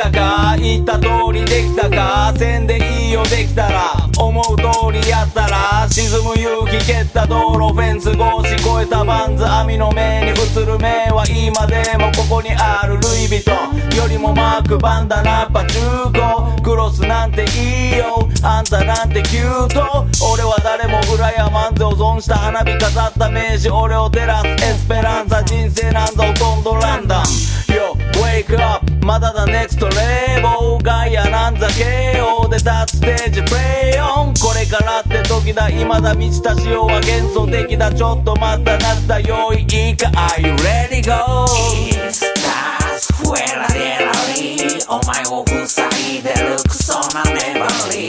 たか、言った通りできたか、せんでいいよできたら、思う通りやったら、沈む勇気蹴った道路、フェンス越し越えたバンズ、網の目に映る目は今でもここにあるルイ・ヴィトンよりもマークバンダナパ中古、クロスなんていいよ、あんたなんてキュート、俺は誰も裏やマンゼを存した花火飾った名刺、俺を照らすエスペランサ、人生なんざほとんどランダム。Yo, wake up まだだ next level ガイアなんざ KO で立つステージプレイオン、これからって時だ、未だ満ちた仕様は幻想的だ、ちょっと待ったなった用意いいか Are you ready go Estás fuera de la ley お前を塞いでるクソな粘り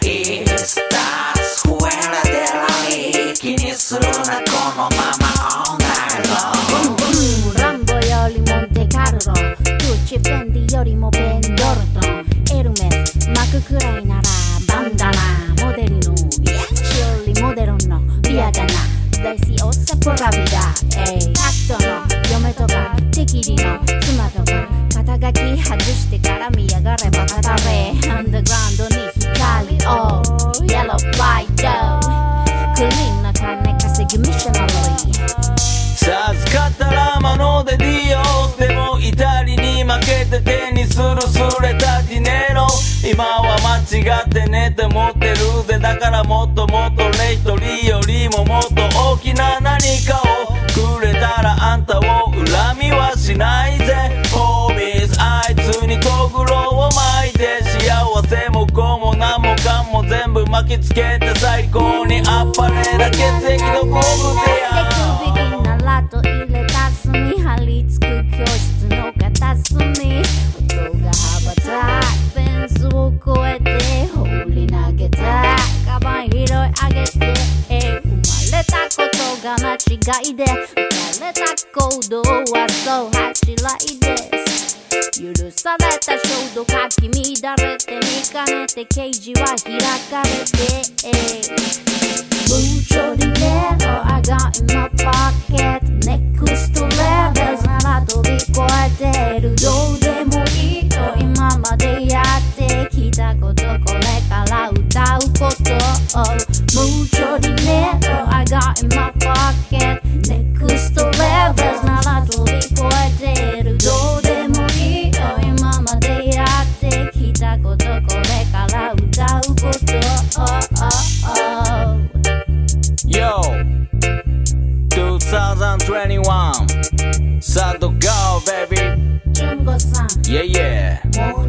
Estás fuera de la ley 気にするなこのまま all night long ランボよりモンテカルロ、グッチフェンディよりもベンドルトン、エルメス巻くくらいならバンダナ、モデルのチューリモデルのビアだな、レシオサプラビダ、タクトの嫁とかテキリの妻とか、肩書き外してから見やがれバカだれ、アンダーグラウンドに光を Yellow White Dough クリーンな金稼ぎミッショナリー、 授かったら魔のでディオスでも怒りに負けて手にするすれたディネロ、今は間違ってねって思ってるぜ、だからもっともっとレイトリーよりももっと大きな何かをくれたらあんたを恨みはしないぜ、ホーミーズあいつにとぐろを巻いて、幸せもこうも何もかも全部巻きつけて最高にあっぱれだ血液のコブでやと入れたすみ張り付く教室の片隅、音が羽ばたフェンスを越えて放り投げた、カバン拾い上げて、生まれたことが間違いで、打たれた行動はそう恥じらいです、許された衝動かき乱れて見かねてケージは開かれて、Mucho dinero I got in my pocket Next levels なら飛び越えてる、どうでもいいと今までやってきたこと、これから歌うこと、Mucho dinero I got in my pocket Next levels なら飛び越えてる、どうでもいいと今までやってきたこと、これから歌うこと、 Yo 2021 Sad to go baby 純子さん Yeah yeah